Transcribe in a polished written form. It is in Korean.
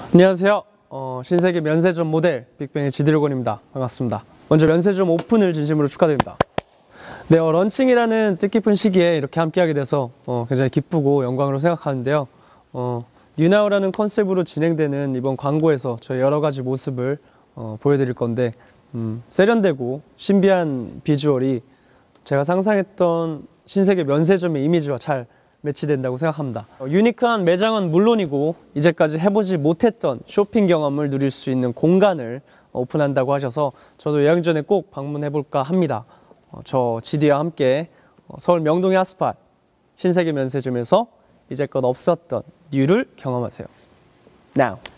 안녕하세요. 신세계 면세점 모델 빅뱅의 지드래곤입니다. 반갑습니다. 먼저 면세점 오픈을 진심으로 축하드립니다. 네, 런칭이라는 뜻깊은 시기에 이렇게 함께하게 돼서 굉장히 기쁘고 영광으로 생각하는데요. 뉴나우라는 컨셉으로 진행되는 이번 광고에서 저희 여러 가지 모습을 보여드릴 건데 세련되고 신비한 비주얼이 제가 상상했던 신세계 면세점의 이미지와 잘 매치된다고 생각합니다. 유니크한 매장은 물론이고 이제까지 해보지 못했던 쇼핑 경험을 누릴 수 있는 공간을 오픈한다고 하셔서 저도 여행 전에 꼭 방문해볼까 합니다. 저 GD와 함께 서울 명동의 핫스팟 신세계 면세점에서 이제껏 없었던 뉴를 경험하세요. Now!